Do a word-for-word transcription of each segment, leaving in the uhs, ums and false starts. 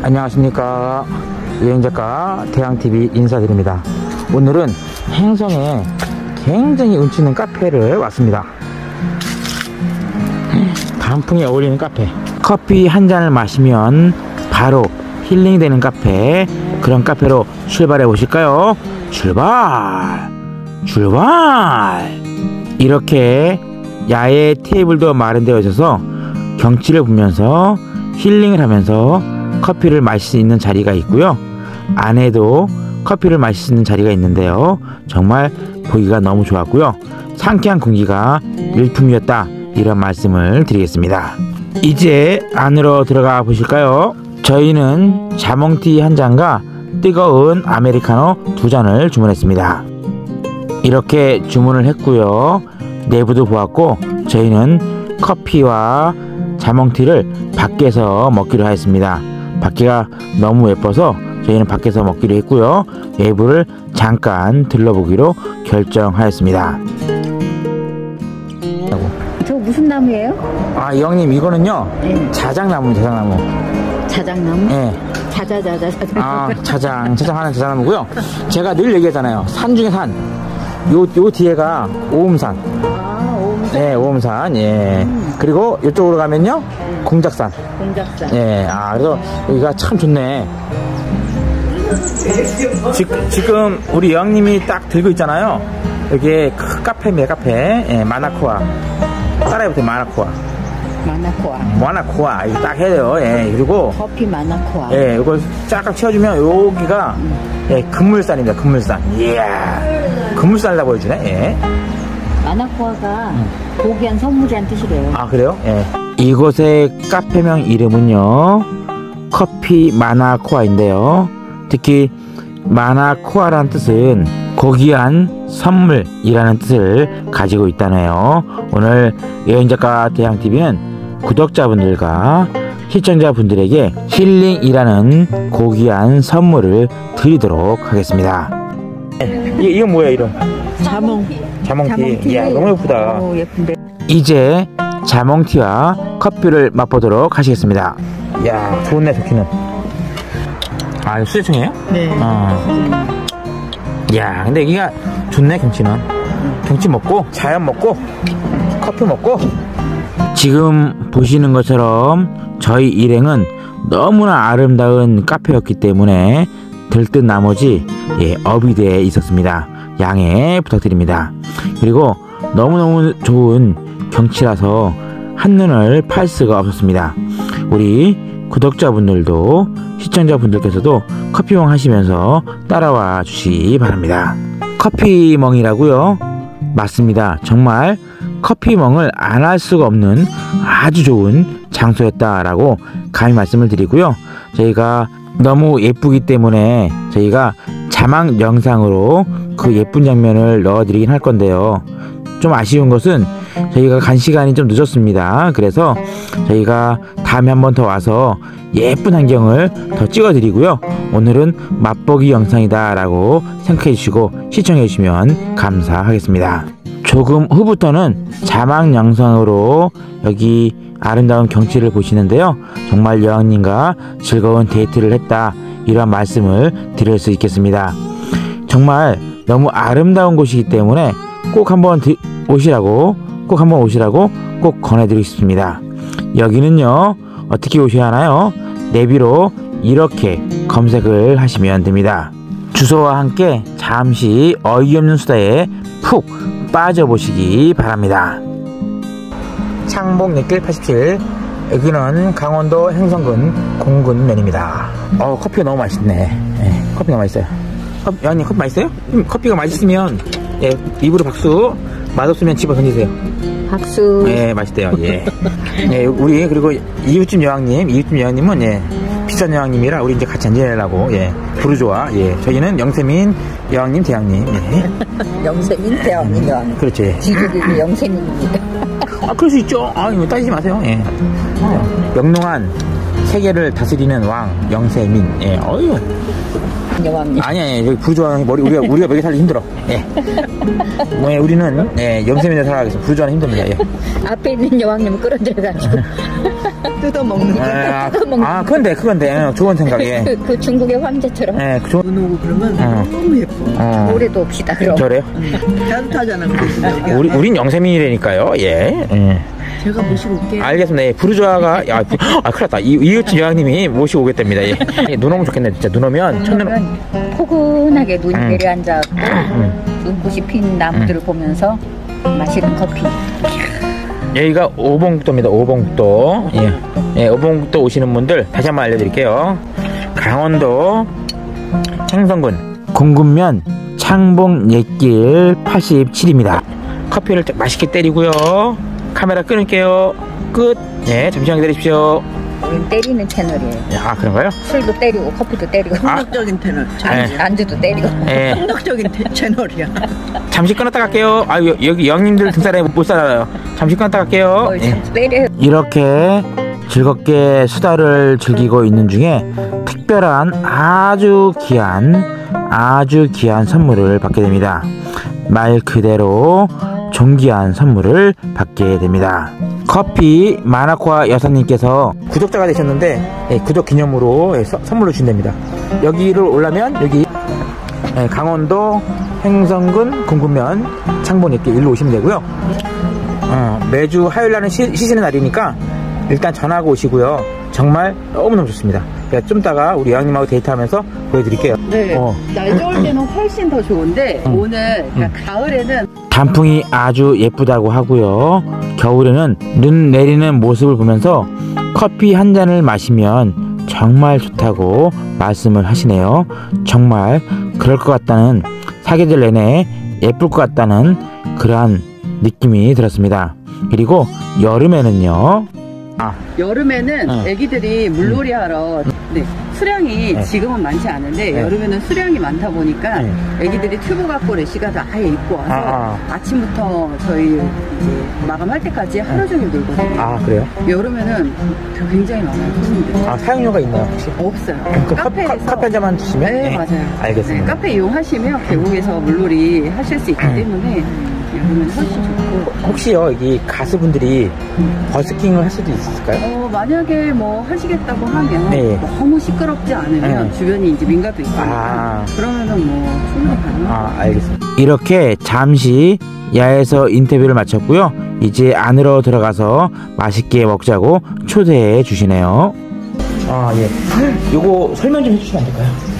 안녕하십니까, 여행작가 태양티비 인사드립니다. 오늘은 행성에 굉장히 운치 있는 카페를 왔습니다. 단풍에 어울리는 카페, 커피 한 잔을 마시면 바로 힐링이 되는 카페, 그런 카페로 출발해 보실까요? 출발 출발. 이렇게 야외 테이블도 마련되어 있어서 경치를 보면서 힐링을 하면서 커피를 마실 수 있는 자리가 있고요, 안에도 커피를 마실 수 있는 자리가 있는데요, 정말 보기가 너무 좋았고요, 상쾌한 공기가 일품이었다, 이런 말씀을 드리겠습니다. 이제 안으로 들어가 보실까요? 저희는 자몽티 한 잔과 뜨거운 아메리카노 두 잔을 주문했습니다. 이렇게 주문을 했고요, 내부도 보았고, 저희는 커피와 자몽티를 밖에서 먹기로 하였습니다. 밖에가 너무 예뻐서 저희는 밖에서 먹기로 했고요, 외부를 잠깐 들러보기로 결정하였습니다. 저 무슨 나무예요? 아, 이 형님, 이거는요, 네. 자작나무, 자작나무. 자작나무? 네. 자자자자 자작. 아, 자장, 자장하는 자작나무고요. 제가 늘 얘기하잖아요, 산 중에 산. 요, 요 뒤에가 오음산. 아, 오음산. 네, 오음산. 예. 음. 그리고 이쪽으로 가면요, 음. 공작산. 공작산. 예. 아, 그래서 여기가 참 좋네. 지, 지금 우리 여왕님이 딱 들고 있잖아요. 여기에 카페입니다, 카페. 예, 마나코아. 따라해보세요, 마나코아. 마나코아. 마나코아. 이거 딱 해야 돼요. 예. 그리고 커피 마나코아. 예, 이거 쫙 채워주면 여기가 음. 예, 금물산입니다, 금물산. 이야. 금물산이라고 보여주네. 예. 마나코아가 음. 고귀한 선물이란 뜻이래요. 아, 그래요? 예. 이곳의 카페명 이름은요, 커피 마나코아인데요, 특히 마나코아라는 뜻은 고귀한 선물이라는 뜻을 가지고 있다네요. 오늘 여행작가 태양티비는 구독자분들과 시청자분들에게 힐링이라는 고귀한 선물을 드리도록 하겠습니다. 이, 이건 뭐예요, 이름? 자몽. 자몽티. 이야, 너무 예쁘다. 오, 예쁜데. 이제 자몽티와 커피를 맛보도록 하시겠습니다. 이야, 좋네, 좋기는. 아, 이거 수제청이에요? 네. 어. 이야, 근데 여기가 좋네, 경치는. 경치 먹고, 자연 먹고, 커피 먹고. 지금 보시는 것처럼 저희 일행은 너무나 아름다운 카페였기 때문에 들뜬 나머지 예, 업이 있었습니다. 양해 부탁드립니다. 그리고 너무너무 좋은 경치라서 한눈을 팔 수가 없었습니다. 우리 구독자분들도 시청자분들께서도 커피멍 하시면서 따라와 주시기 바랍니다. 커피멍이라고요? 맞습니다. 정말 커피멍을 안 할 수가 없는 아주 좋은 장소였다라고 감히 말씀을 드리고요, 저희가 너무 예쁘기 때문에 저희가 자막 영상으로 그 예쁜 장면을 넣어 드리긴 할 건데요, 좀 아쉬운 것은 저희가 간 시간이 좀 늦었습니다. 그래서 저희가 다음에 한 번 더 와서 예쁜 환경을 더 찍어 드리고요, 오늘은 맛보기 영상이다 라고 생각해 주시고 시청해 주시면 감사하겠습니다. 조금 후부터는 자막 영상으로 여기 아름다운 경치를 보시는데요, 정말 여왕님과 즐거운 데이트를 했다, 이런 말씀을 드릴 수 있겠습니다. 정말 너무 아름다운 곳이기 때문에 꼭 한번 오시라고 꼭 한번 오시라고 꼭 권해드리고 싶습니다. 여기는요, 어떻게 오셔야 하나요? 내비로 이렇게 검색을 하시면 됩니다. 주소와 함께 잠시 어이없는 수다에 푹 빠져보시기 바랍니다. 창봉리길 팔십칠, 여기는 강원도 행성군 공군면입니다. 어, 커피가 너무 맛있네. 예, 커피가 맛있어요. 커피, 여왕님 커피 맛있어요? 음, 커피가 맛있으면 예, 입으로 박수, 맛없으면 집어 던지세요. 박수. 예, 맛있대요. 예. 예, 우리 그리고 이웃집 여왕님, 이웃집 여왕님은 예, 비싼 여왕님이라 우리 이제 같이 안 지내려고 예, 부르조아. 예, 저희는 영세민 여왕님, 대왕님. 예. 영세민, 대왕님, 여왕님. 그렇죠. 예. 지금이 영세민입니다. 아, 그럴 수 있죠. 아, 이거 따지지 마세요. 예. 어. 영롱한 세계를 다스리는 왕 영세민. 예, 어유. 여왕님. 아니, 아니, 여기 부조한 머리, 우리가, 우리가 먹여 살기 힘들어. 예. 뭐, 우리는, 예, 영세민에 살아가겠습니다. 부조하는 힘듭니다. 예. 앞에 있는 여왕님은 끌어들여가지고. 뜯어 먹는 거. 아, 아, 그건데, 그건데. 예, 좋은 생각이에요. 그, 그 중국의 황제처럼. 예, 그 좋은. 눈 오고 그러면 어. 너무 예뻐. 어. 올해도 옵시다, 그럼. 저래요? 따뜻하잖아. 그래서 여기 우리, 우린 영세민이라니까요, 예. 예. 제가 모시고 올게요. 알겠습니다. 예, 부르주아가, 야, 부, 아, 큰일 났다. 이, 이웃집 여왕님이 모시고 오겠답니다. 예. 예, 눈 오면 좋겠네, 진짜. 눈 오면, 첫눈. 그러면 포근하게 눈이 음. 내려앉아갖고, 눈꽃이 핀 나무들을 보면서 마시는 커피. 여기가 오봉국도입니다. 오봉국도. 예. 예, 오봉국도 오시는 분들 다시 한번 알려드릴게요. 강원도 행성군 공군면 창봉 옛길 팔십칠입니다. 커피를 맛있게 때리고요. 카메라 끊을게요. 끝. 예, 잠시만 기다리십시오. 우린 때리는 채널이에요. 아, 그런가요? 술도 때리고 커피도 때리고 아. 폭력적인 채널. 네. 안주도 때리고. 예. 폭력적인 태- 채널이야. 잠시 끊었다 갈게요. 아, 여, 여기 영님들 등산에 못 살아요. 잠시 끊었다 갈게요. 뭘 예. 자꾸 때려요. 이렇게 즐겁게 수다를 즐기고 있는 중에 특별한 아주 귀한 아주 귀한 선물을 받게 됩니다. 말 그대로 존귀한 선물을 받게 됩니다. 커피 마나코아 여사님께서 구독자가 되셨는데 예, 구독 기념으로 예, 서, 선물을 준답니다. 여기를 올라면 여기 예, 강원도 행성군 공군면 창봉 이렇게 일로 오시면 되고요. 어, 매주 화요일날은 쉬, 쉬시는 날이니까 일단 전화하고 오시고요. 정말 너무너무 좋습니다. 제가 좀 이따가 우리 여왕님하고 데이트하면서 보여드릴게요. 네, 어. 날 좋을 때는 훨씬 더 좋은데 음. 오늘 그러니까 가을에는 단풍이 아주 예쁘다고 하고요. 겨울에는 눈 내리는 모습을 보면서 커피 한 잔을 마시면 정말 좋다고 말씀을 하시네요. 정말 그럴 것 같다는, 사계절 내내 예쁠 것 같다는 그러한 느낌이 들었습니다. 그리고 여름에는요. 아, 여름에는 어. 애기들이 물놀이 하러 네, 수량이 네. 지금은 많지 않은데 네. 여름에는 수량이 많다 보니까 네. 애기들이 튜브 갖고 래시가드 아예 입고 와서 아, 아침부터 저희 이제 마감할 때까지 하루 종일 놀거든요. 아 그래요? 여름에는 굉장히 많아요, 손님들. 아, 사용료가 있나요 혹시? 없어요. 그 카- 카페에서 카- 카페 한 잔만 주시면? 네, 네, 맞아요. 알겠습니다. 네, 카페 이용하시면 계곡에서 물놀이 하실 수 있기 음. 때문에 여름에는 훨씬 좋고. 혹시요 여기 가수분들이 버스킹을 할 수도 있을까요? 어, 만약에 뭐 하시겠다고 하면 네. 너무 시끄럽지 않으면 네. 주변이 이제 민가도 있으니까 아. 그러면은 뭐 충분히 가능하죠. 아, 알겠습니다. 이렇게 잠시 야에서 인터뷰를 마쳤고요. 이제 안으로 들어가서 맛있게 먹자고 초대해 주시네요. 아, 예. 요거 설명 좀 해주시면 안 될까요?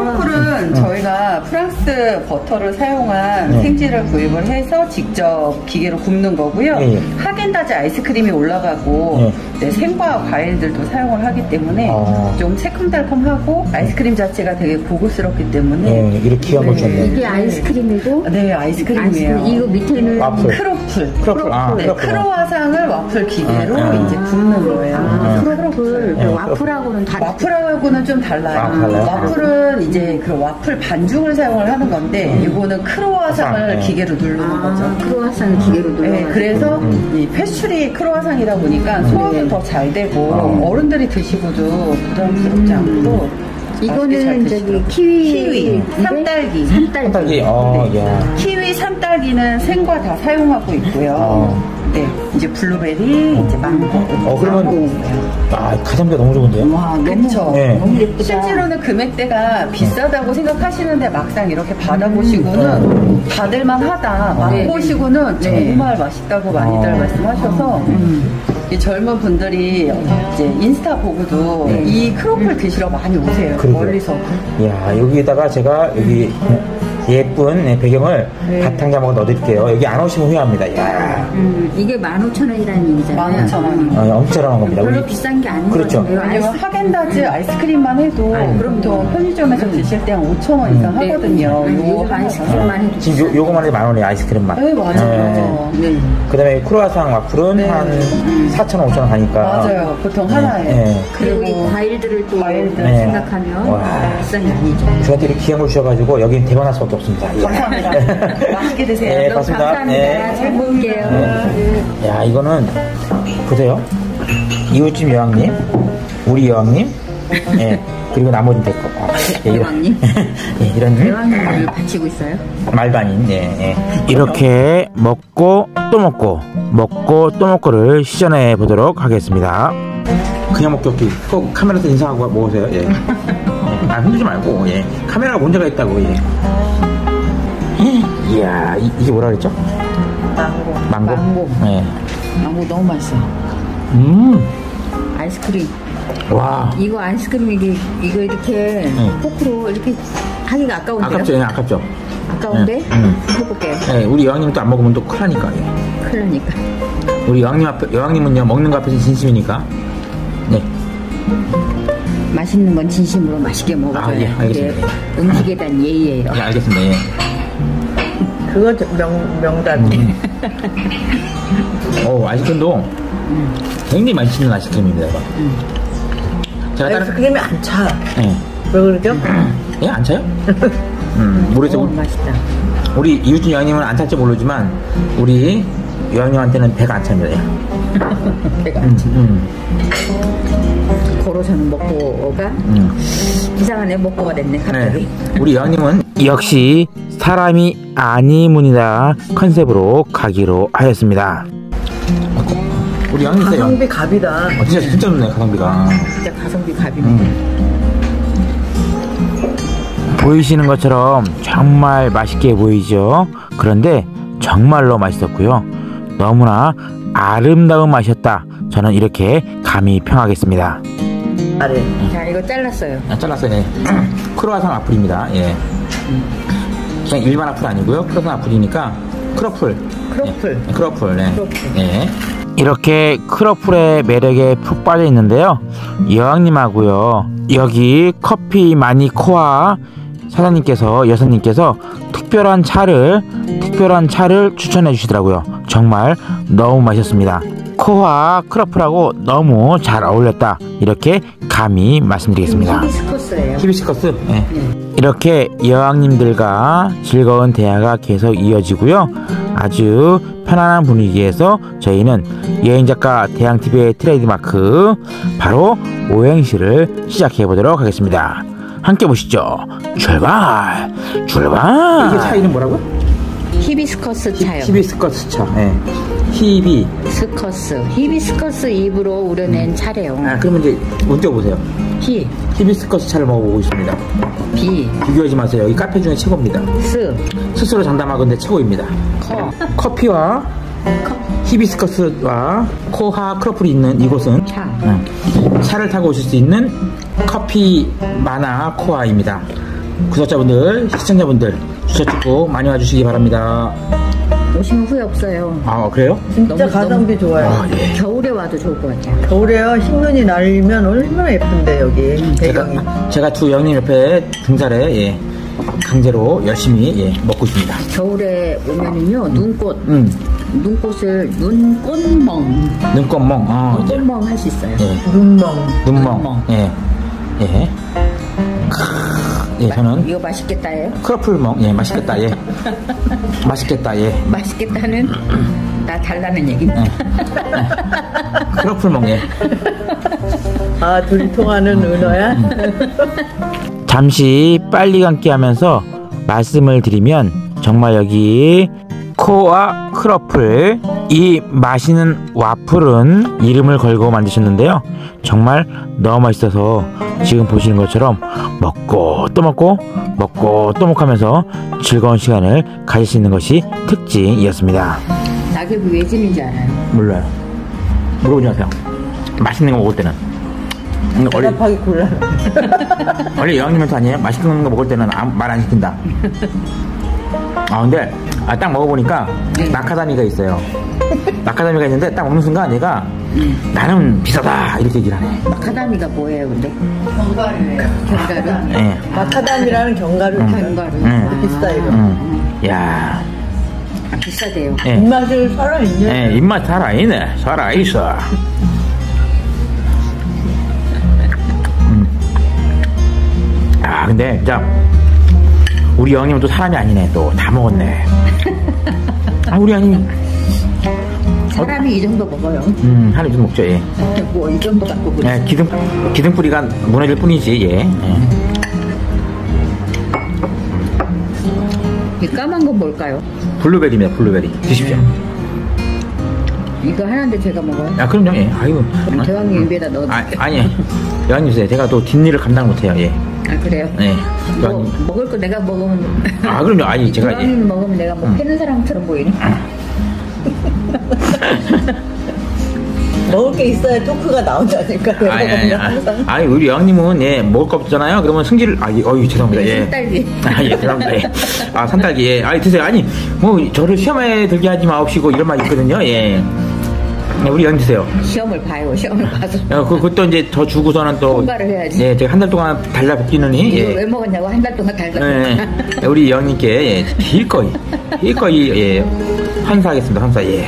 크로플은 저희가 프랑스 버터를 사용한 네. 생지를 구입을 해서 직접 기계로 굽는 거고요. 네. 하겐다즈 아이스크림이 올라가고 네. 네, 생과 과일들도 사용을 하기 때문에 어. 좀 새콤달콤하고 아이스크림 자체가 되게 고급스럽기 때문에 네, 이렇게 귀한 걸 네. 주셨네요. 이게 아이스크림이고, 네, 아이스크림이에요. 아이스크림, 이거 밑에는 와플. 크로플. 크로플, 아, 네, 크로플. 크로와상을 와플 기계로 아, 아. 이제 굽는 거예요. 아, 크로플. 네, 와플하고는 다르 와플하고는 좀 달라요. 아, 달라요? 와플은 이제 그 와플 반죽을 사용을 하는 건데 이거는 크로와상을 네. 기계로 누르는 아, 거죠. 크로와상 기계로 네, 눌러가지고. 그래서 음. 이 패스츄리 크로와상이다 보니까 소화도 더 잘 되고 어. 어른들이 드시고도 부담스럽지 않고 맛있게 잘 이거는 저기 드시더라고요. 키위, 키위, 이게 삼딸기. 삼딸기. 딸기, 어, 네. 야. 키위, 삼딸기는 생과 다 사용하고 있고요. 어. 네, 이제 블루베리, 이제 망고. 어, 그러면, 아, 가성비가 너무 좋은데요? 와, 너무, 그쵸. 네. 너무 예쁘다. 실제로는 금액대가 비싸다고 생각하시는데 막상 이렇게 받아보시고는 받을만 하다. 맛보시고는 정말 맛있다고 많이들 어. 말씀하셔서 이 젊은 분들이 이제 인스타 보고도 네. 이 크로플 드시러 많이 오세요. 그러게요. 멀리서. 이야, 여기다가 제가 여기 예쁜 배경을 네. 바탕 자막을 넣어드릴게요. 여기 안 오시면 후회합니다. 이야, 음, 이게 만 오천 원이라는 얘기잖아요. 만 오천 원. 어, 엄청 저렴한 겁니다. 별로 우리 비싼 게 아닌 그렇죠. 것 같아요. 왜냐면 하겐다즈 아이스크림만 해도 아니, 그럼 또 편의점에서 드실 때 한 오천 원 이상 네. 하거든요. 음, 요 요거 하나가. 아이스크림만 해도 지금 요, 요거만 해도 만 원이에요. 아이스크림만. 네, 맞아요. 맞아요. 네. 그 다음에 크로아상 와플은 네. 한 사천 원, 오천 원 하니까. 맞아요. 보통 네, 하나에. 네. 그리고 이 그리고 과일들을 또 과일들. 네. 생각하면 와. 비싼 게 아니죠. 저한테 이렇게 귀한 걸 주셔가지고 여긴 대박날 수밖에 없습니다. 예. 감사합니다. 맛있게 드세요. 네, 너무 맞습니다. 감사합니다. 네. 잘 먹을게요. 네. 야, 이거는 보세요. 이웃집 여왕님, 우리 여왕님, 예, 그리고 나머지 될 거. 아, 예, 이런, 여왕님? 예, 이런 대왕님을 바치고 있어요. 말도 아닌, 예, 예. 이렇게 먹고 또 먹고 먹고 또 먹고를 시전해 보도록 하겠습니다. 그냥 먹기 없기. 꼭 카메라에서 인사하고 먹으세요. 예. 아, 흔들지 말고, 예. 카메라가 문제가 있다고, 예. 이야, 이, 이게 뭐라 그랬죠? 망고. 망고? 망고. 예. 망고 너무 맛있어. 음, 아이스크림. 와. 이거 아이스크림 이게 이거 이렇게 응. 포크로 이렇게 하기가 아까운데요? 아깝죠, 예, 아깝죠. 아까운데? 응, 해볼게요. 예, 우리 여왕님 또 안 먹으면 또 큰일 나니까, 예. 큰일 나니까. 우리 여왕님 앞에, 여왕님은요, 먹는 거 앞에서 진심이니까. 네. 맛있는 건 진심으로 맛있게 먹어줘야 아, 예, 알겠습니다. 이게 음식에 대한 예의예요. 예, 알겠습니다, 예. 그거 저- 명, 명단이. 오, 아이스크림도 굉장히 맛있는 아이스크림입니다, 이거. 제가 다른, 아이스크림이 안 차. 예. 왜 그러죠? 예, 안 차요? 음, 모르겠어요. 오, 맛있다. 우리 이웃집 여왕님은 안 찰지 모르지만, 우리 여왕님한테는 배가 안 찹니다, 예. 내가 음, 음, 고로서는 먹고가 음. 이상하네 먹고가 됐네 갑자기. 네. 우리 여왕님은 역시 사람이 아니문이다 컨셉으로 가기로 하였습니다. 우리 여왕님 있어요. 가성비 갑이다. 어, 진짜 진짜 좋네 가성비가. 진짜 가성비 갑이네. 음. 보이시는 것처럼 정말 맛있게 보이죠. 그런데 정말로 맛있었고요. 너무나 아름다운 맛이었다. 저는 이렇게 감히 평하겠습니다. 아래. 자 이거 잘랐어요. 아, 잘랐어요. 네. 크로아상 와플입니다. 예. 그냥 일반 와플 아니고요. 크로아상 와플이니까 크로플. 크로플. 예, 크로플. 네. 크로플. 예. 이렇게 크로플의 매력에 푹 빠져 있는데요. 여왕님하고요. 여기 커피 마니코아 사장님께서 여사님께서 특별한 차를 특별한 차를 추천해 주시더라고요. 정말 너무 맛있었습니다. 코와 크로플하고 너무 잘 어울렸다. 이렇게 감히 말씀드리겠습니다. 히비스커스예요. 히비스커스. 네. 이렇게 여왕님들과 즐거운 대화가 계속 이어지고요. 아주 편안한 분위기에서 저희는 여행작가 대양티비의 트레이드마크 바로 오행시를 시작해 보도록 하겠습니다. 함께 보시죠. 출발! 출발! 이게 차 이름 뭐라고? 히비스커스 차요. 히비스커스 차. 네. 히비. 스커스. 히비스커스 잎으로 우려낸 차래요. 아, 그러면 이제 문제 보세요. 히, 히비스커스 차를 먹어보고 있습니다. 비, 비교하지 마세요. 이 카페 중에 최고입니다. 스, 스스로 장담하건대 최고입니다. 커, 커피와 히비스커스와 코하 크로플이 있는 이곳은 차. 응, 차를 타고 오실 수 있는 커피 마나 코아입니다. 구독자분들, 시청자분들 주차 축구 많이 와주시기 바랍니다. 오시면 후회 없어요. 아, 그래요? 진짜 너무, 가성비 좋아요. 아, 예. 겨울에 와도 좋을 것 같아요. 겨울에요. 흰눈이 날리면 얼마나 예쁜데 여기 배경이. 제가, 제가 두 영님 옆에 등살에 예, 강제로 열심히 예, 먹고 있습니다. 겨울에 오면은요 눈꽃, 음, 눈꽃을 눈꽃멍, 눈꽃멍, 어, 이제, 꽃멍 할 수 있어요. 예, 눈멍. 눈멍, 눈멍. 예, 예, 크, 예, 저는 이거 맛있겠다예요? 크로플멍, 예, 맛있겠다, 예, 맛있겠다, 예, 맛있겠다는 나 달라는 얘기. 예. 크로플멍, 예. 아 둘이 통하는 은어야? 잠시 빨리 감기 하면서 말씀을 드리면 정말 여기 코와 크로플 이 맛있는 와플은 이름을 걸고 만드셨는데요. 정말 너무 맛있어서 지금 보시는 것처럼 먹고 또 먹고 먹고 또 먹고 하면서 즐거운 시간을 가질 수 있는 것이 특징이었습니다. 낙엽이 왜 지는지 알아요? 몰라요. 물어보지 마세요. 맛있는 거 먹을 때는. 원래, 대답하기 곤란. 원래 여왕님한테 아니에요? 맛있는 거 먹을 때는 말 안 시킨다. 아 근데 아, 딱 먹어보니까 마카다미가 있어요. 마카다미가 있는데 딱 먹는 순간 얘가 나는 비싸다 이렇게 얘기를 하네. 마카다미가 뭐예요, 근데? 견과류예요. 견과류. 예. 마카다미라는 견과류. 견과류. 음. 비싸 이거. 음. 야. 아, 비싸대요. 예. 입맛을 살아있네. 예, 입맛 살아있네. 살아있어. 음. 아, 근데 진짜 우리 형님은 또 사람이 아니네. 또 다 먹었네. 아, 우리 형님. 사람이 이 정도 먹어요. 음, 하루 좀 먹죠, 예. 뭐 이 정도 갖고 그래. 예, 기둥, 기둥뿌리가 무너질 뿐이지, 예. 예. 이 까만 건 뭘까요? 블루베리입니다, 블루베리. 드십시오. 이거 하나인데 제가 먹어요. 아, 그럼요, 예. 아이고. 대왕님 입에다 넣어. 아, 아니. 여왕님 주세요. 제가 또 뒷일을 감당 못해요, 예. 아, 그래요? 네. 뭐, 여왕님. 먹을 거 내가 먹으면. 아, 그럼요. 아니, 제가. 예. 대왕님 먹으면 내가 뭐 음. 패는 사람처럼 보이니? 먹을 게 있어야 토크가 나온다니까. 내가 아니, 아니, 보면 아니, 항상. 아니, 우리 여왕님은, 예, 먹을 거 없잖아요. 그러면 승질, 아, 예, 어유 죄송합니다, 예. 산딸기. 아, 예, 죄송합니다, 예. 아, 산딸기, 예. 아니, 드세요. 아니, 뭐, 저를 시험에 들게 하지 마옵시고, 이런 말이 있거든요, 예. 네, 우리 여왕님 드세요. 시험을 봐요. 시험을 봐서. 어, 그, 그것도 이제 더 주고서는 또. 통과를 해야지. 예, 제가 한 달 동안 달라붙기느니, 이거 예. 왜 먹었냐고 한 달 동안 달다. 예, 예. 우리 여왕님께, 예, 기꺼이, 기꺼이, 예, 환사하겠습니다, 환사, 예.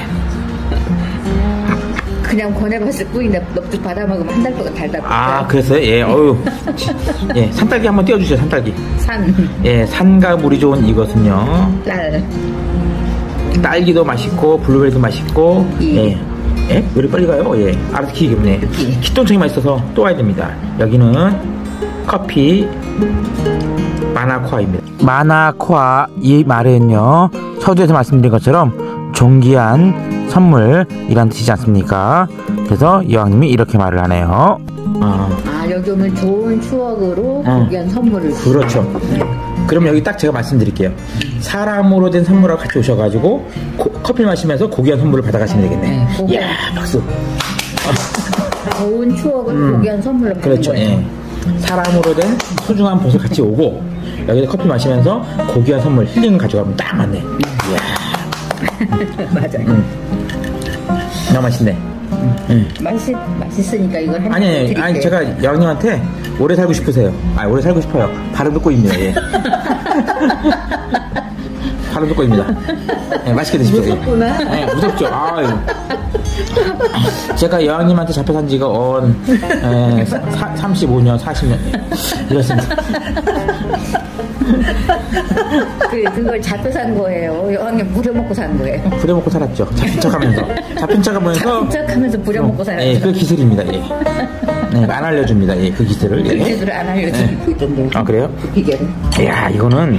그냥 권해봤을 뿐인데 넙죽 받아먹으면 한 달 동안 달다. 아, 그랬어요? 예, 어유 예, 산딸기 한번 띄워주세요, 산딸기. 산. 예, 산과 물이 좋은 이것은요. 딸. 딸기도 맛있고, 블루베리도 맛있고, 예. 예. 예? 왜 이렇게 빨리 가요? 예. 알아서 키기겠네. 예. 키똥청이 맛있어서 또 와야 됩니다. 여기는 커피 마나코아입니다. 마나코아, 이 말은요, 서두에서 말씀드린 것처럼 존귀한 선물이란 뜻이지 않습니까? 그래서 여왕님이 이렇게 말을 하네요. 아, 아, 여기 오면 좋은 추억으로 어. 고귀한 선물을. 그렇죠. 그럼 여기 딱 제가 말씀드릴게요. 사람으로 된 선물하고 같이 오셔가지고 고, 커피 마시면서 고귀한 선물을 받아가시면 되겠네. 네, 고귀한- 이야, 박수. 좋은 추억을 음. 고귀한 선물로 받는 그렇죠. 거예요. 예. 사람으로 된 소중한 벗을 같이 오고 여기서 커피 마시면서 고귀한 선물 힐링을 가져가면 딱 맞네. 이야. 맞아요. 음. 너무 맛있네. 음. 맛있, 맛있으니까 이걸 한 아니, 잔 아니, 드릴게요. 아니, 제가 여왕님한테 오래 살고 싶으세요. 아, 오래 살고 싶어요. 발음 듣고 입니다. 예. 발음 듣고 입니다. 예, 맛있게 드십시오. 예. 무섭구나. 예, 무섭죠. 아유. 제가 여왕님한테 잡혀 산 지가 언 에, 사, 사, 삼십오 년, 사십 년 예. 이렇습니다. 그, 그걸 잡혀 산 거예요. 여왕님 부려먹고 산 거예요. 부려먹고 살았죠. 잡힌 척하면서. 잡힌 척하면서. 깜짝하면서 부려먹고 살았죠. 예, 그 기술입니다. 예. 네, 안 알려줍니다. 예, 그 기술을. 그 예. 기술을 안 알려주고 있던데. 아, 그래요? 그 비결을. 이야, 이거는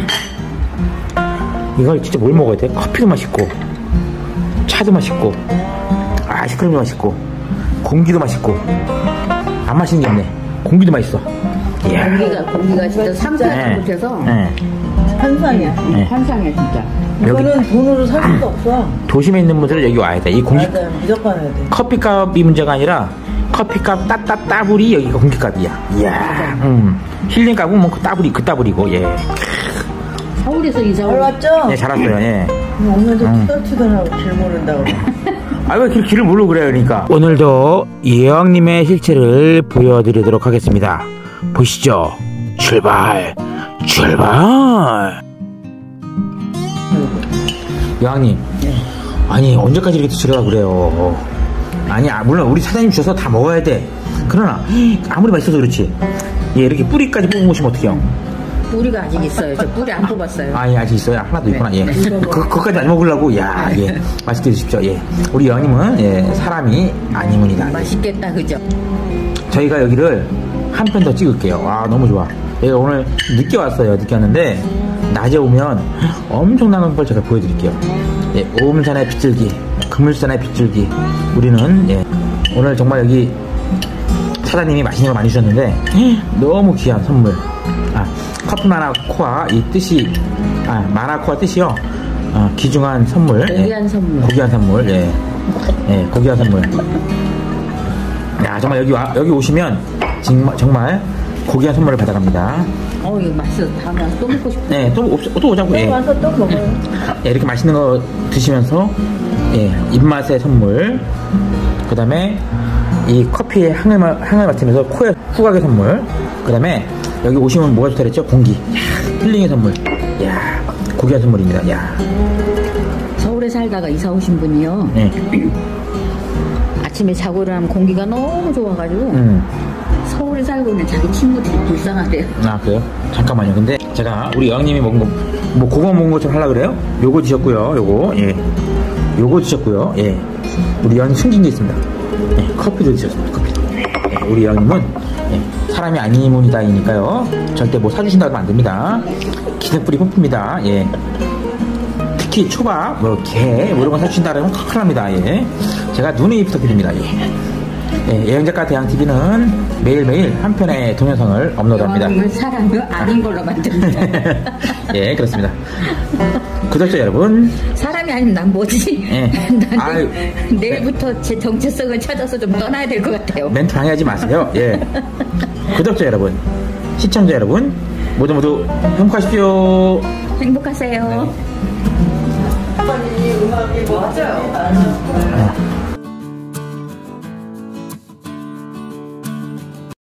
이걸 진짜 뭘 먹어야 돼? 커피도 맛있고 차도 맛있고 아이스크림도 맛있고 공기도 맛있고 안 맛있는 게 없네. 공기도 맛있어. 이야. 공기가, 공기가 진짜 상상도 네. 못해서 네. 환상이야. 네. 환상이야, 진짜. 여기 이거는 돈으로 살 수가 없어. 도심에 있는 분들은 여기 와야 돼. 이 공기 맞아요. 무조건 해야 돼. 커피값이 문제가 아니라 커피값 따따따불이 여기가 공기값이야. 이야. 음. 힐링값은 뭐 그 따불이 그 따불이고 예. 서울에서 이사 잘 온 왔죠? 예, 잘 왔어요. 예. 오면서 음. 투덜투덜하고 길 모른다고. 아, 왜 길, 길을 모르고 그래요, 그러니까. 오늘도 여왕님의 실체를 보여드리도록 하겠습니다. 보시죠. 출발, 출발. 여왕님, 아니, 언제까지 이렇게 드시려고 그래요? 아니, 아, 물론 우리 사장님 주셔서 다 먹어야 돼. 그러나, 아무리 맛있어서 그렇지. 예, 이렇게 뿌리까지 뽑아 보시면 어떡해요? 뿌리가 아직 있어요. 저 뿌리 안 뽑았어요. 아, 예, 아직 있어요. 하나도 있구나. 예. 네. 그, 그것까지 안 먹으려고. 야, 예. 맛있게 드십시오. 예. 우리 여왕님은, 예, 사람이 아니문이다. 맛있겠다, 그죠? 저희가 여기를 한 편 더 찍을게요. 아, 너무 좋아. 제가 오늘 늦게 왔어요. 늦게 왔는데, 낮에 오면 엄청난 걸 제가 보여드릴게요. 예, 오음산의 빗줄기, 금물산의 빗줄기. 우리는, 예, 오늘 정말 여기 사장님이 맛있는 거 많이 주셨는데, 너무 귀한 선물. 아, 커피 마나코아, 이 뜻이, 아, 마나코아 뜻이요. 어, 귀중한 선물. 고귀한 예, 선물. 고귀한 선물. 예. 예, 고귀한 선물. 야, 정말 여기 와, 여기 오시면 정말, 정말 고귀한 선물을 받아갑니다. 어, 이거 맛있어. 다음에 와서 또 먹고 싶어. 네, 또, 오- 또 오자고. 예. 또 와서 또 먹어요. 예, 이렇게 맛있는 거 드시면서, 예, 입맛의 선물. 그 다음에 이 커피에 향을, 마- 향을 맡으면서 코에 후각의 선물. 그 다음에 여기 오시면 뭐가 좋다 그랬죠? 공기. 야, 힐링의 선물. 야, 고귀한 선물입니다. 야. 서울에 살다가 이사 오신 분이요. 네. 아침에 자고 일어나면 공기가 너무 좋아가지고 음. 서울에 살고 있는 자기 친구들이 불쌍하대요. 아, 그래요? 잠깐만요. 근데 제가 우리 여왕님이 먹은 거, 뭐 그거 먹은 것처럼 하려고 그래요? 요거 드셨고요. 요거, 예. 요거 드셨고요. 예. 우리 여왕님 숨긴 게 있습니다. 예. 커피도 드셨습니다. 커피도. 예. 우리 여왕님은, 예. 사람이 아니문이다이니까요. 절대 뭐 사주신다고 하면 안 됩니다. 기생뿌리 뿜쁩니다. 예. 특히 초밥, 뭐, 게, 뭐 이런 거 사주신다 그러면 큰일 납니다. 예. 제가 눈이 부탁드립니다. 예. 예, 여행작가 대항티비는 매일매일 한 편의 동영상을 업로드합니다. 여왕을 사람이 아닌 걸로 만듭니다. 예, 그렇습니다. 구독자 여러분. 사람이 아니면 난 뭐지? 예. 난 아유, 내일부터 제 정체성을 찾아서 좀 떠나야 될 것 같아요. 멘트 방해하지 마세요. 예. 구독자 여러분, 시청자 여러분, 모두 모두 행복하십시오. 행복하세요. 빨리 음악이 맞아요.